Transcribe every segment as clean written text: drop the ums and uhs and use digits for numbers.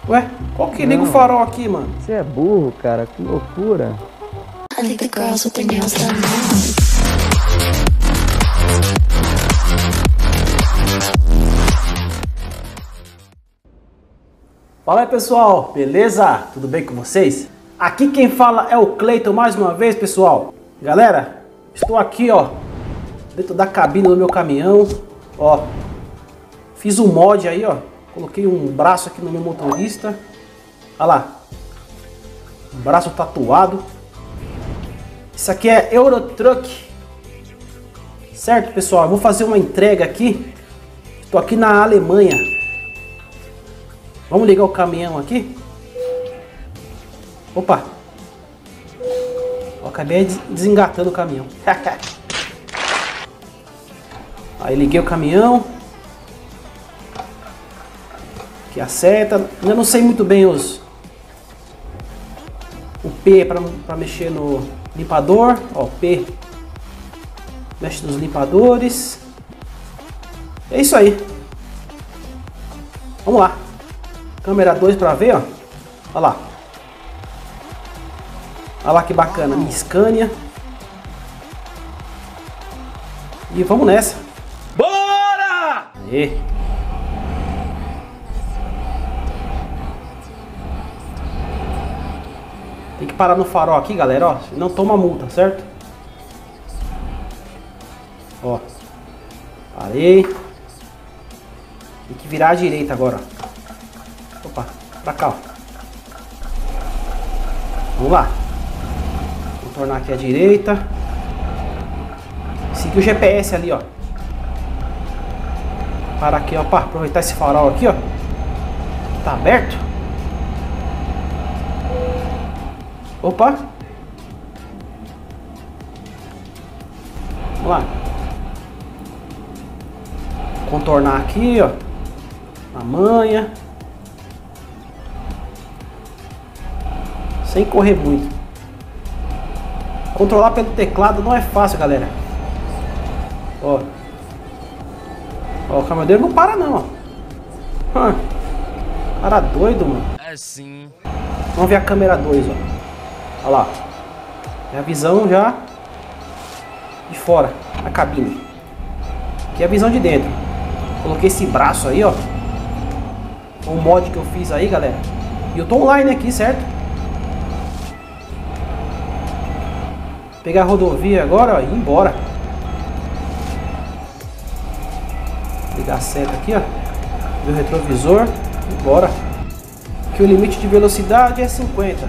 Ué, qual que liga o farol aqui, mano? Você é burro, cara, que loucura. I think the girls with their nails done now. Fala aí, pessoal, beleza? Tudo bem com vocês? Aqui quem fala é o Cleiton mais uma vez, pessoal. Galera, estou aqui, ó, dentro da cabine do meu caminhão, ó. Fiz um mod aí, ó. Coloquei um braço aqui no meu motorista. Olha lá. Um braço tatuado. Isso aqui é Eurotruck. Certo, pessoal? Eu vou fazer uma entrega aqui. Estou aqui na Alemanha. Vamos ligar o caminhão aqui. Opa. Eu acabei desengatando o caminhão. Aí liguei o caminhão. Aqui a seta. Eu não sei muito bem o P para mexer no limpador. Ó, P mexe nos limpadores. É isso aí. Vamos lá. Câmera 2 para ver, ó. Olha lá. Olha lá que bacana. Minha Scania. E vamos nessa. Bora! Aê. Tem que parar no farol aqui, galera, ó. Senão toma multa, certo? Ó. Parei. Tem que virar à direita agora, ó. Opa, pra cá, ó. Vamos lá. Vou tornar aqui à direita. Seguir o GPS ali, ó. Para aqui, ó, para aproveitar esse farol aqui, ó. Tá aberto. Opa. Vamos lá. Contornar aqui, ó. Na manha. Sem correr muito. Controlar pelo teclado não é fácil, galera. Ó. Ó, o caminhoneiro não para não, ó. Cara doido, mano. É sim. Vamos ver a câmera 2, ó. Olha lá. É a visão já de fora, na cabine. Aqui é a visão de dentro. Coloquei esse braço aí, ó. Um mod que eu fiz aí, galera. E eu tô online aqui, certo? Pegar a rodovia agora, ó, e ir embora. Ligar a seta aqui, ó. Ver o retrovisor. E embora. Que o limite de velocidade é 50.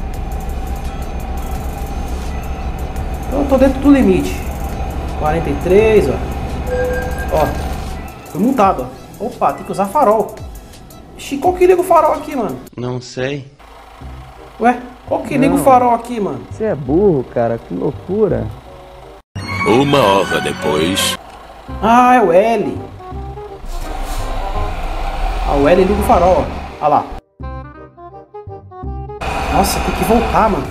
Então eu tô dentro do limite. 43, ó. Ó. Fui multado, ó. Opa, tem que usar farol. Ixi, qual que liga o farol aqui, mano? Não sei. Ué, qual que liga o farol aqui, mano? Você é burro, cara, que loucura. Uma hora depois. Ah, é o L. Ah, o L liga o farol, ó. Olha lá. Nossa, tem que voltar, mano.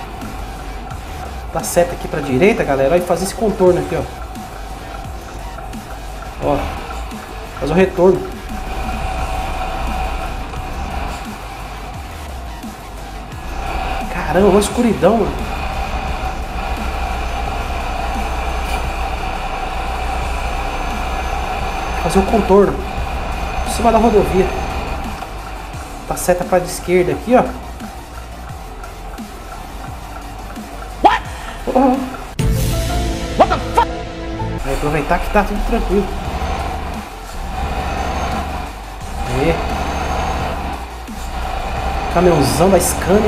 Dá seta aqui pra direita, galera. E fazer esse contorno aqui, ó. Ó. Faz o retorno. Caramba, uma escuridão, mano. Fazer o contorno. Em cima da rodovia. Dá seta pra esquerda aqui, ó. What the fuck? Vai aproveitar que tá tudo tranquilo. Aí. Caminhãozão da Scania.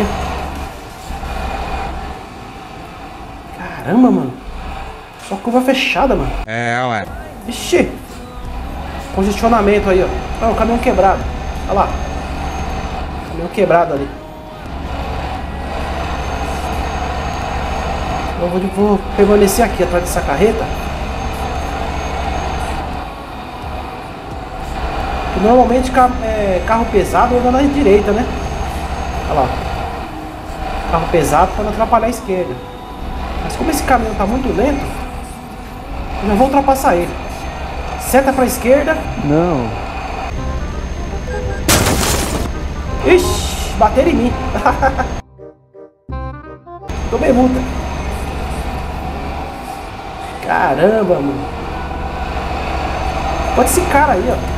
Caramba, mano. Só curva fechada, mano. É, ué. Ixi. Congestionamento aí, ó. Ah, o caminhão quebrado. Olha lá. Caminhão quebrado ali. Eu vou permanecer aqui atrás dessa carreta. E normalmente carro pesado anda na direita, né? Olha lá. Carro pesado para não atrapalhar a esquerda. Mas como esse caminhão tá muito lento, eu já vou ultrapassar ele. Seta para a esquerda. Não. Ixi, bateram em mim. Tomei multa. Caramba, mano. Olha esse cara aí, ó.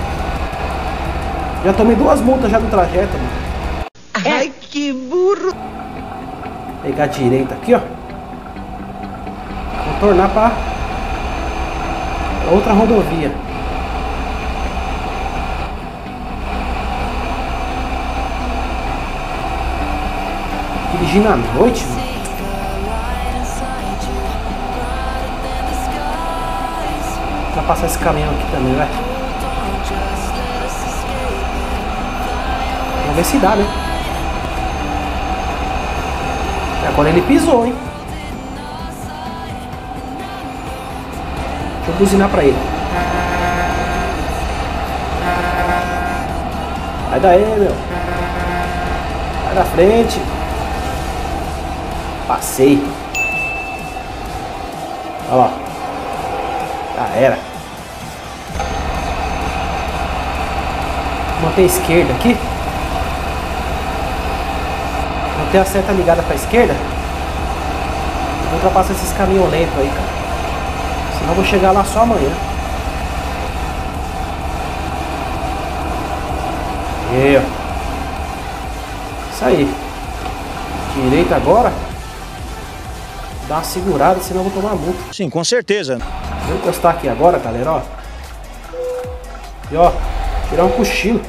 Já tomei 2 multas já no trajeto, mano. Ai, que burro. Pegar a direita aqui, ó. Contornar para outra rodovia. Dirigindo à noite, mano. Vou passar esse caminhão aqui também, vai. Vamos ver se dá, né? E agora ele pisou, hein? Deixa eu buzinar pra ele. Sai daí, meu. Sai da frente. Passei. Olha lá. Já era. Manter a esquerda aqui. Manter a seta ligada pra esquerda. Vou ultrapassar esses caminhões lentos aí, cara. Senão eu vou chegar lá só amanhã. E ó. Isso aí. Direita agora. Dá uma segurada, senão eu vou tomar multa. Sim, com certeza. Vou encostar aqui agora, galera, ó. E ó, tirar um cochilo.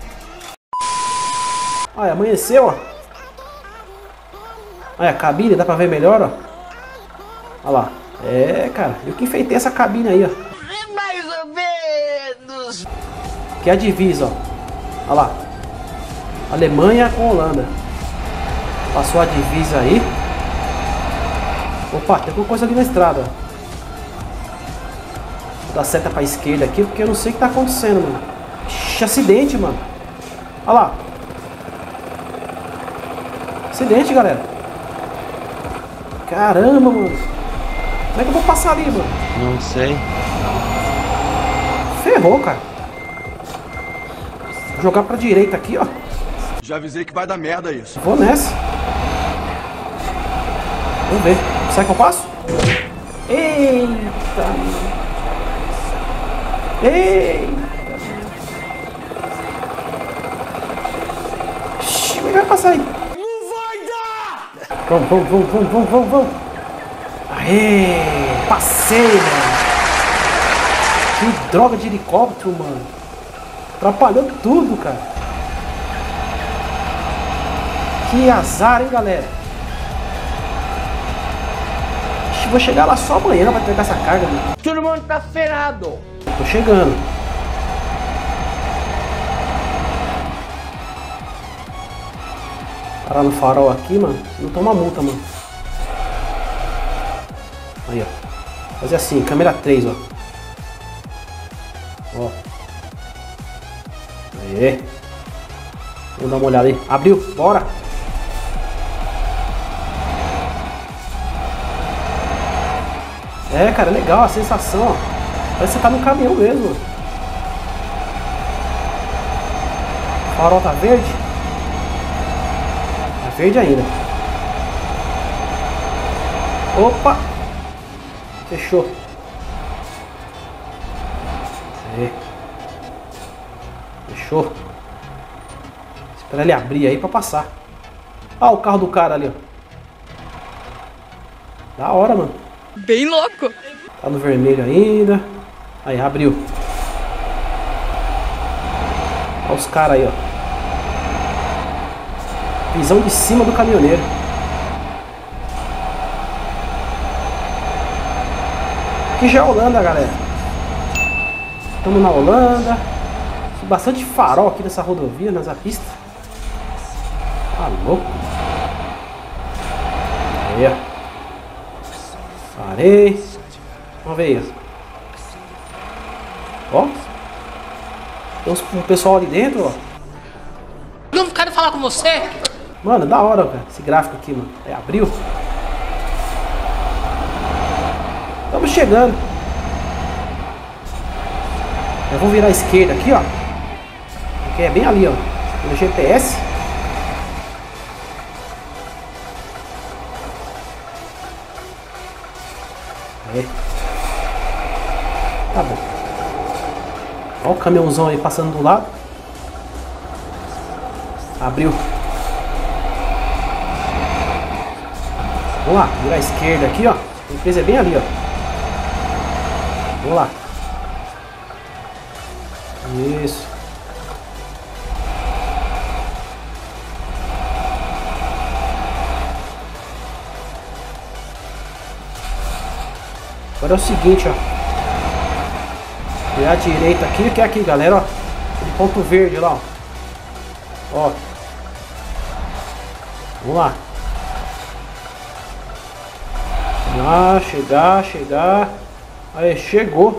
Olha, amanheceu, ó. Olha, a cabine, dá pra ver melhor, ó. Olha lá. É, cara, eu que enfeitei essa cabine aí, ó. Mais ou menos. Que é a divisa, ó. Olha lá. Alemanha com Holanda. Passou a divisa aí. Opa, tem alguma coisa ali na estrada, ó. Vou dar seta pra esquerda aqui, porque eu não sei o que tá acontecendo, mano. Ixi, acidente, mano. Olha lá. Acidente, galera. Caramba, mano. Como é que eu vou passar ali, mano? Não sei. Ferrou, cara. Vou jogar pra direita aqui, ó. Já avisei que vai dar merda isso. Vou nessa. Vamos ver. Será que eu passo? Eita. Eita. Ixi, como é que vai passar aí? Não vai dar! Vamos. Aê! Passei, mano. Que droga de helicóptero, mano. Atrapalhou tudo, cara. Que azar, hein, galera. Ixi, vou chegar lá só amanhã pra pegar essa carga, mano. Todo mundo tá ferrado. Tô chegando. Parar no farol aqui, mano. Não toma multa, mano. Aí, ó. Fazer assim, câmera 3, ó. Ó. Aê. Vamos dar uma olhada aí. Abriu, bora. É, cara, legal a sensação, ó. Parece que você tá no caminhão mesmo. O farol tá verde. Tá verde ainda. Opa! Fechou. Aí. Fechou. Espera ele abrir aí pra passar. Olha o carro do cara ali, ó. Da hora, mano. Bem louco. Tá no vermelho ainda. Aí, abriu. Olha os caras aí, ó. Visão de cima do caminhoneiro. Aqui já é Holanda, galera. Estamos na Holanda. Tem bastante farol aqui nessa rodovia, nessa pista. Tá louco. Aí, ó. Parei. Vamos ver aí. Ó. Tem um pessoal ali dentro, ó. Não quero falar com você. Mano, da hora, cara. Esse gráfico aqui, mano. É, abriu. Estamos chegando. Eu vou virar à esquerda aqui, ó. Porque é bem ali, ó. pelo GPS. Aí. Tá bom. Olha o caminhãozão aí passando do lado. Abriu. Vamos lá, virar à esquerda aqui, ó. A empresa é bem ali, ó. Vamos lá. Isso. Agora é o seguinte, ó. Virar à direita aqui, que é aqui, galera, ó. Aquele ponto verde lá, ó. Ó. Vamos lá. Chegar. Aí, chegou.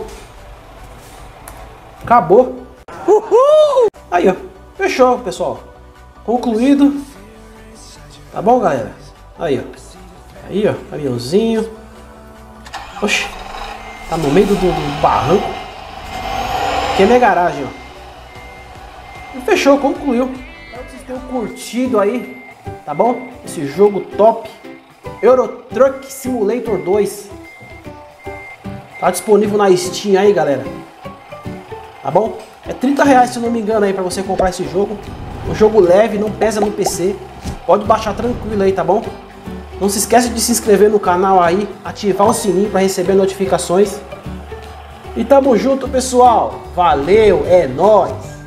Acabou. Uhul! Aí, ó. Fechou, pessoal. Concluído. Tá bom, galera? Aí, ó. Aí, ó. Caminhãozinho. Oxi. Tá no meio do barranco. Aqui é minha garagem, ó. E fechou, concluiu. Espero que vocês tenham curtido aí. Tá bom? Esse jogo top. Euro Truck Simulator 2. Tá disponível na Steam aí, galera. Tá bom? É R$30, se eu não me engano, aí pra você comprar esse jogo. Um jogo leve, não pesa no PC. Pode baixar tranquilo aí, tá bom? Não se esquece de se inscrever no canal aí, ativar o sininho para receber notificações. E tamo junto, pessoal. Valeu, é nóis!